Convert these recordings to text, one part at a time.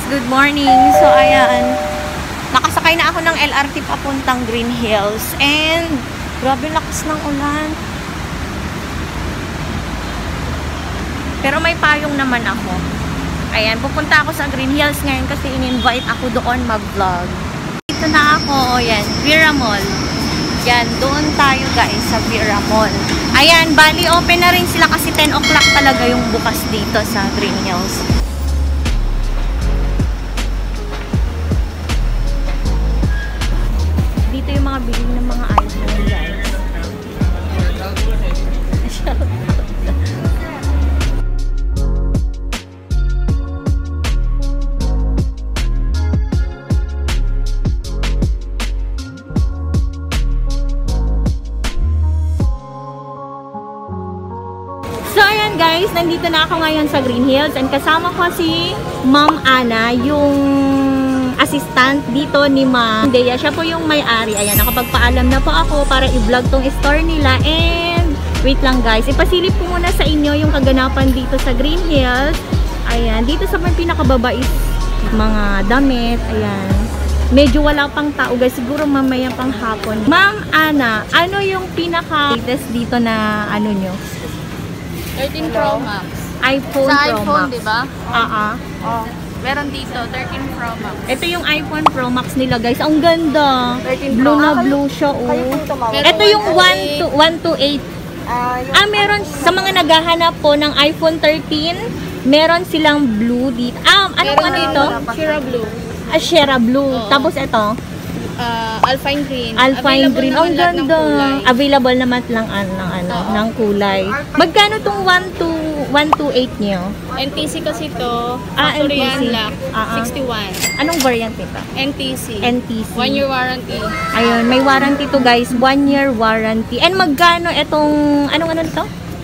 good morning. So ayan, nakasakay na ako ng LRT papuntang Green Hills and grabe lakas ng ulan. Pero may payong naman ako. Ayan, pupunta ako sa Green Hills ngayon kasi in-invite ako doon mag-vlog. Dito na ako, ayan, Vera Mall. Yan, doon tayo guys sa Vera Mall. Ayan, bali open na rin sila kasi 10 o'clock talaga yung bukas dito sa Green Hills. Dito yung mga bilhin ng mga iPhone guys. So ayan guys, nandito na ako ngayon sa Green Hills and kasama ko si Ma'am Ana, yung assistant dito ni Ma'am Dea. Siya po yung may-ari. Ayan, nakapagpaalam na po ako para i-vlog tong store nila. And wait lang guys, ipasilip ko muna sa inyo yung kaganapan dito sa Green Hills. Ayan, dito sa may pinakababa is mga damit. Ayan, medyo wala pang tao guys, siguro mamaya pang hapon. Ma'am Ana, ano yung pinaka-latest dito na ano nyo? 13 Pro Max. iPhone sa Pro iPhone, Max. diba? Oh. Meron dito, 13 Pro Max. Ito yung iPhone Pro Max nila guys. Ang ganda. 13 Blue Pro. na blue siya oh. Ito yung 128. Meron sa mga naghahanap po ng iPhone 13, meron silang blue dito. Anong ano ito? Shira Blue. Shira Blue. Oo. Tapos ito, Alpine Green. Alpine Available Green. naman Ang lahat ng ganda. kulay. Available naman lang ng kulay. Magkano tong 128 niyo? NTC kasi to. NTC. Korean lock. 61. Anong variant nito? NTC. NTC. 1 year warranty. Ayun, may warranty to guys. 1 year warranty. And magkano itong, anong nito?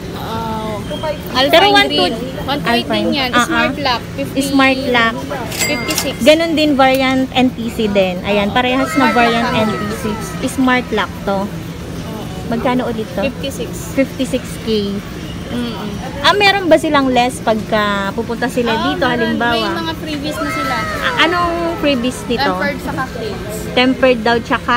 Pero Alpine Green. 128 din yan. Smart lock. 50, Smart lock. 56. Ganon din variant NTC din. Ayan, parehas na variant NTC. Smart lock to. Magkano ulit to? 56. 56K. Meron ba silang less pagka pupunta sila dito May halimbawa? mga previous na sila. Anong freebies dito? Tempered sa case. Tempered daw tsaka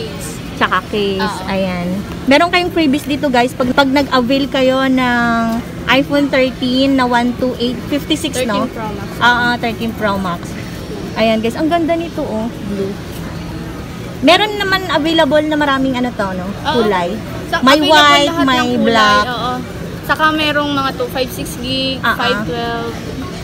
case. Ayan. Meron kayong freebies dito guys. Pag nag-avail kayo ng iPhone 13 na 128, 56 no? 13 Pro Max. 13 Pro Max. Ayan guys, ang ganda nito oh, blue. Meron naman available na maraming ano to no? Kulay. May white, may black. Oo. Saka merong mga 256 gig, 512.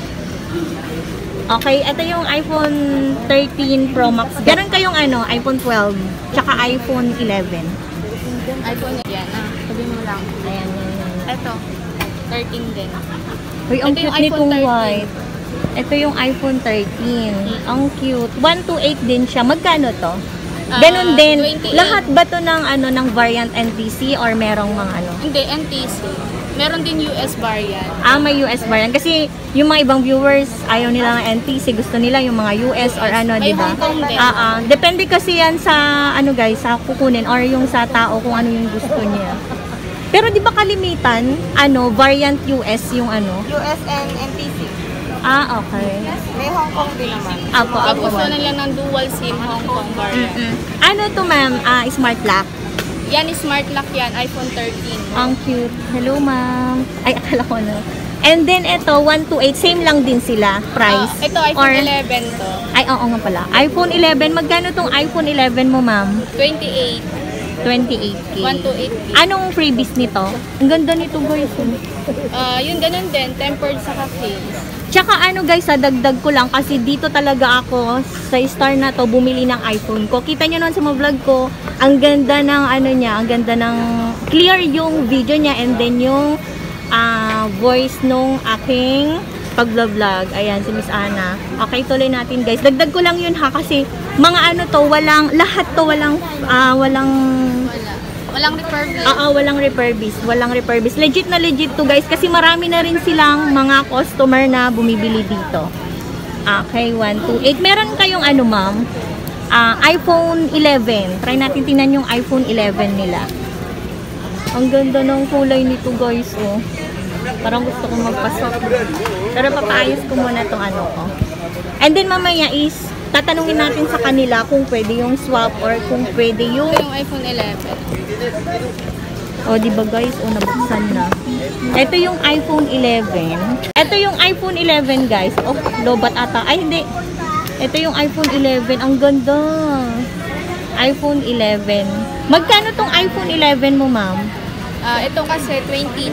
Okay, ito yung iPhone 13 Pro Max. Meron kayong ano, iPhone 12, tsaka iPhone 11. iPhone yan. Sabi mo lang. Ayan. Ito. 13 din. Uy, ang Ito cute yung iPhone nitong 13. white. Ito yung iPhone 13. Ang cute. 128 din siya. Magkano to? Ganun din. 28. Lahat ba to ng ano ng variant NTC or merong mga ano? Hindi, NTC. Meron din US variant. May US variant. Kasi yung mga ibang viewers, ayaw nila ng NTC. Gusto nila yung mga US or ano, May di ba? Hong Kong din. Depende kasi yan sa, ano guys, sa kukunin or yung sa tao kung ano yung gusto niya. Pero di ba kalimitan, ano, variant US yung ano? US and NTC. Okay. May Hong Kong din naman. Pag gusto nila ng dual SIM Hong Kong variant. Ano to ma'am? Smart lock? Yan is smart lock yan, iPhone 13. Ang cute. Hello ma'am. Ay, akala ko na. And then ito, 128. Same lang din sila, price? Ito, iPhone 11 to. Ay, oo nga pala. iPhone 11. Magkano tong iPhone 11 mo ma'am? 28. 28K. 128. Anong freebies nito? Ang ganda nito guys. Yun ganun din, tempered sa case. Tsaka ano guys, dagdag ko lang kasi dito talaga ako sa star na to bumili ng iPhone ko. Kita nyo naman sa mga vlog ko, ang ganda ng ano niya, ang ganda ng clear yung video niya and then yung voice nung aking pag-vlog. Ayan, si Miss Ana. Okay, tuloy natin guys. Dagdag ko lang yun ha kasi mga ano to, lahat to walang Walang refurbish. Walang refurbish. Walang refurbish. Legit na legit to guys kasi marami na rin silang mga customer na bumibili dito. Okay, 128. Meron kayong ano ma'am? iPhone 11. Try natin tingnan yung iPhone 11 nila. Ang ganda ng kulay nito guys oh. Parang gusto kong magpasok. Pero papaayos ko muna tong ano ko. And then mamaya is tatanungin natin sa kanila kung pwede yung swap or kung pwede yung... Ito yung iPhone 11. O, di ba guys? O, nabuksan na. Ito yung iPhone 11. Ito yung iPhone 11 guys. Oh, lobat ata. Ay, hindi. Ito yung iPhone 11. Ang ganda. iPhone 11. Magkano tong iPhone 11 mo, ma'am? Ito kasi 20,000.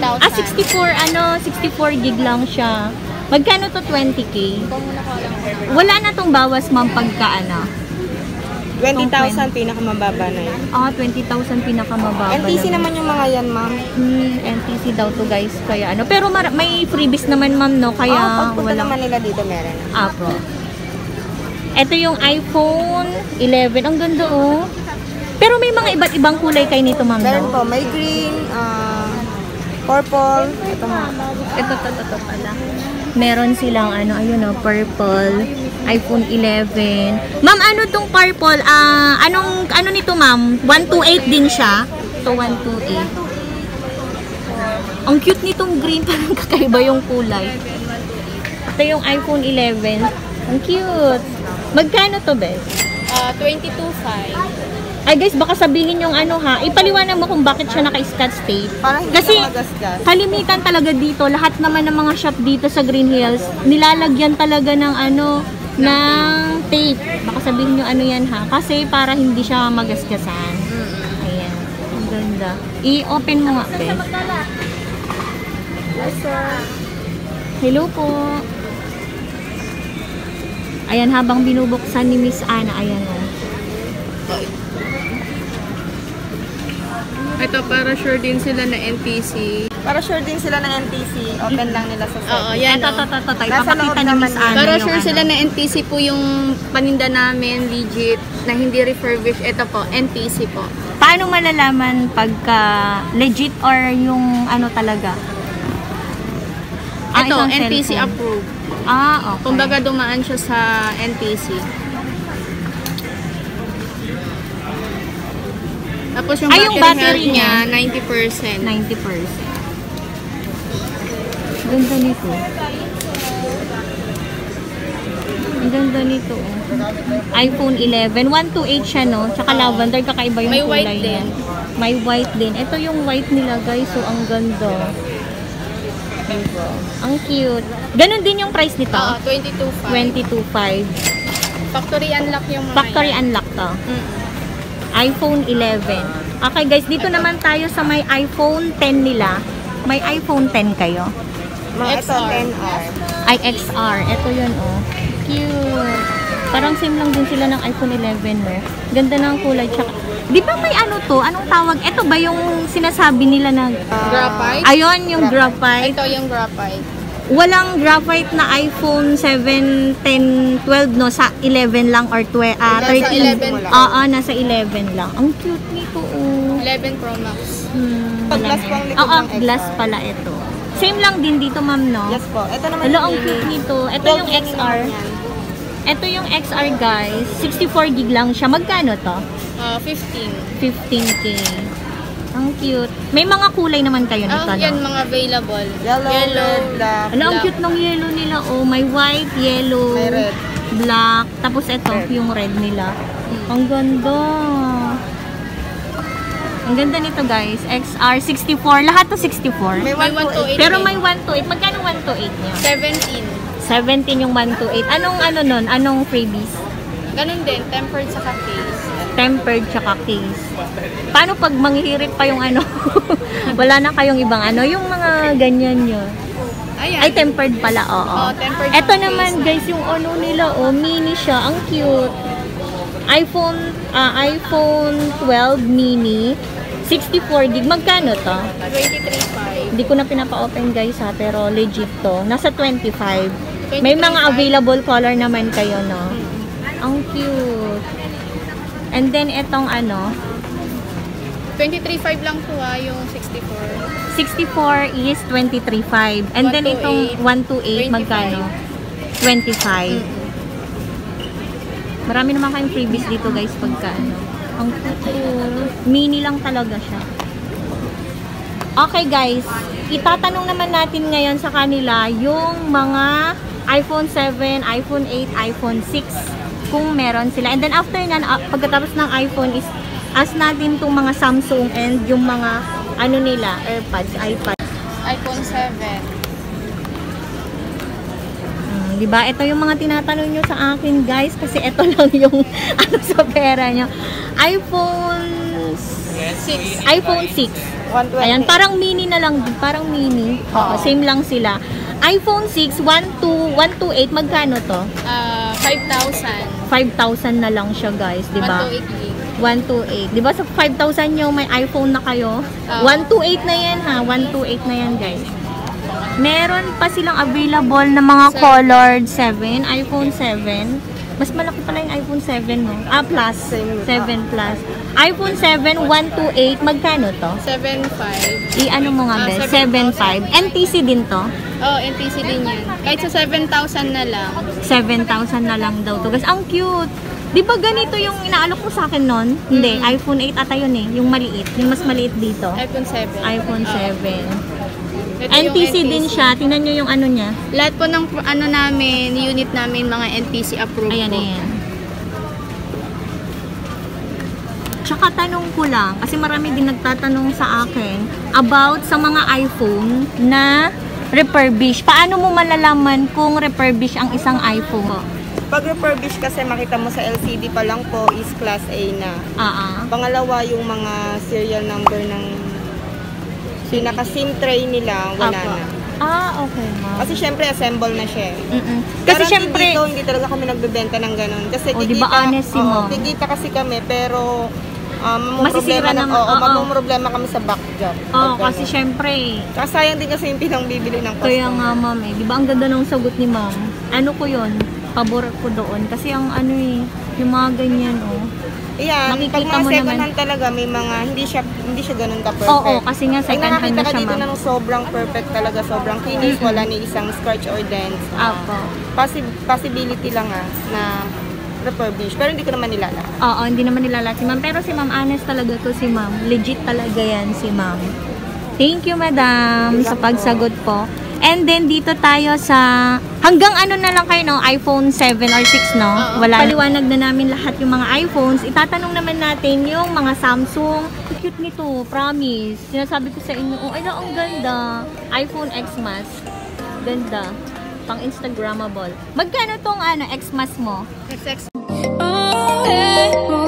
64 gig lang siya. Magkano to 20K? Wala na tong bawas, ma'am, pagka 20,000 pinakamababa na yun. 20,000 pinakamababa. NTC naman yung mga yan, ma'am. NTC daw to guys. Kaya pero may freebies naman, ma'am, no? Kaya pagpunta naman nila dito meron. Apo. Ito yung iPhone 11. Ang ganda, oh. Pero may mga iba't ibang kulay kayo nito, ma'am, Meron no? po, may green, purple, ito nga. Ito pala. Meron silang ayun, purple, iPhone 11. Ma'am, ano tong purple? Ano nito, ma'am? 128 din siya. Ito, 128. Ang cute nitong green, parang kakaiba yung kulay. Ito yung iPhone 11. Ang cute. Magkano to, Bes? 22,500. Ay guys, baka sabihin yung ipaliwanag mo kung bakit siya naka-scotch tape. Para hindi Kasi na magasgas. kalimitan talaga dito, lahat naman ng mga shop dito sa Green Hills, nilalagyan talaga ng ng tape. Baka sabihin yung yan ha, kasi para hindi siya magasgasan. Ayan, ang ganda. I-open mo nga, Bes. Yes, sir. Hello po. Ayan, habang binubuksan ni Miss Ana, ayan o. Ito para sure din sila na NTC. Para sure din sila ng NTC, open lang nila sa Oo, setting. yan. Ito. Nasa Ipapakita loob ni naman Miss yan. Ana Para yung sure sila na NTC po yung paninda namin, legit, na hindi refurbished. Ito po, NTC po. Paano malalaman pagka legit or yung talaga? Ito, isang NTC cellphone. approved. Okay. Kumbaga dumaan siya sa NTC. Tapos yung yung battery, battery niya, niya, 90%. 90%. Ganda nito. Ang ganda nito. iPhone 11. 128 siya, no? Tsaka lavender, kakaiba yung May kulay white niya. din. May white din. Ito yung white nila, guys. So, ang ganda. Diba? Ang cute. Ganon din yung price nito? Oo, 22,500. 22.5. Factory unlock yung mga Factory yan. unlock to. Mm. iPhone 11. Okay guys, dito naman tayo sa may iPhone 10 nila. May iPhone 10 kayo? Mga ito, XR. 10R. Ay, XR. Ito yun, oh. Cute. Parang same lang din sila ng iPhone 11, eh. Ganda ng kulay. Tsaka, di ba may to? Anong tawag? Ito ba yung sinasabi nila na... Graphite? Ayun, yung graphite. Ito yung graphite. Walang graphite na iPhone 7, 10, 12, no? Sa 11 lang or 13. Nasa 11 Oo, nasa 11 lang. Ang cute nito, oh. 11 Pro Max. Glass po ang likod Oo, ng XR. glass pala ito. Same lang din dito, ma'am, no? Yes po. Ito naman Hala, ang mini. cute nito. Ito 12 yung mini XR. naman yan. Ito yung XR, guys. 64 gig lang siya. Magkano to? 15. 15K. Ang cute. May mga kulay naman kayo nito, Yan no? mga available. Yellow, red, black. Ano, ang black. cute ng yellow nila. Oh, may white, yellow, May red. black. Tapos ito, Red. yung red nila. Ang ganda. Ang ganda nito, guys. XR 64. Lahat to 64. May May 128. 128. Pero may 128. Magkano 128 niya? 17. 17 yung 128. Anong nun? Anong freebies? Ganun din, tempered sa case. Tempered tsaka case. Paano pag manghihirit pa yung wala na kayong ibang yung mga ganyan nyo. Ayan. Ay, tempered pala, oo. Tempered Ito sa naman, case. guys, yung nila, mini siya. Ang cute. iPhone 12 mini. 64 gig. Magkano to? 23.5. Hindi ko na pinapa-open, guys, ha, pero legit to. Nasa 25. May 23.5. mga available color naman kayo, no? Ang cute. And then, etong 23.5 lang po yung 64. 64 is 23.5. And then, itong 128, 25. magkano? 25. Marami naman kayong freebies dito, guys, pagka Ang cool. Mini lang talaga siya. Okay, guys. Itatanong naman natin ngayon sa kanila yung mga iPhone 7, iPhone 8, iPhone 6 kung meron sila. And then after nyan, pagkatapos ng iPhone is ask natin itong mga Samsung and yung mga ano nila, AirPods, iPad. iPhone 7. Diba? Ito yung mga tinatanong nyo sa akin, guys, kasi ito lang yung ano sa pera nyo. iPhone 6. iPhone 6. 120. Ayan, parang mini na lang, parang mini. Oo, same lang sila. iPhone 6, 128, magkano to? 5,000. 5,000 na lang siya, guys, di ba? 128 gig. 128. Di ba sa 5,000 yung may iPhone na kayo? 128 na yan, ha? 128 na yan, guys. Meron pa silang available na mga colored 7, iPhone 7. Mas malaki pala yung iPhone 7, no? Plus. 7 Plus. iPhone 7, 128. Magkano to? 7,500. I-ano mo nga, be? 7.5. NTC din to? Oh, NTC din yan. Kahit sa 7,000 na lang. 7,000 na lang daw to. Guys, ang cute. Di ba ganito yung inaalok mo sa akin nun? Hindi, iPhone 8 ata yun eh. Yung maliit. Yung mas maliit dito. iPhone 7. iPhone 7. Ito yung NTC din siya. Tingnan nyo yung ano niya. Lahat po ng ano namin, unit namin, mga NTC approved Ayan, po. ayan. Tsaka tanong ko lang, kasi marami din nagtatanong sa akin about sa mga iPhone na refurbish. Paano mo malalaman kung refurbish ang isang iPhone? Pag refurbish kasi makita mo sa LCD pa lang po is class A na. Pangalawa yung mga serial number ng pinaka-SIM tray nila, wala Apo. na. Okay, ma'am. Kasi syempre assemble na siya. Kasi Pero syempre, dito, hindi talaga kami nagbebenta ng ganun. Kasi di ba honest si Ma'am? kikita kasi kami, pero Masisira naman. problema kami sa back job. kasi syempre, Sayang din kasi yung pinangbibili ng customer. kaya nga ma'am eh. Di ba ang ganda ng sagot ni ma'am? Ano ko yun? Pabor ko doon. Kasi ang ano eh, yung mga ganyan Yan, Makikita pag mga mo second naman. hand talaga, may mga, hindi siya ganun ka-perfect. Oo, kasi nga second hand nakakita na ka siya dito ma'am. ng sobrang perfect talaga, sobrang kinis, wala ni isang scratch or dent. Apo. Possibility lang na refurbish, pero hindi ko naman nilala. Oo, hindi naman nilala si ma'am. Pero si ma'am, honest talaga to si ma'am. Legit talaga yan si ma'am. Thank you, madam, sa pagsagot po. And then, dito tayo sa... Hanggang ano na lang kayo, no? iPhone 7 or 6, no? Wala. Paliwanag na namin lahat yung mga iPhones. Itatanong naman natin yung mga Samsung. Cute nito, promise. Sinasabi ko sa inyo, ang ganda. iPhone XMAS. Ganda. Pang Instagrammable. Magkano tong Xmas mo? XX. Oh,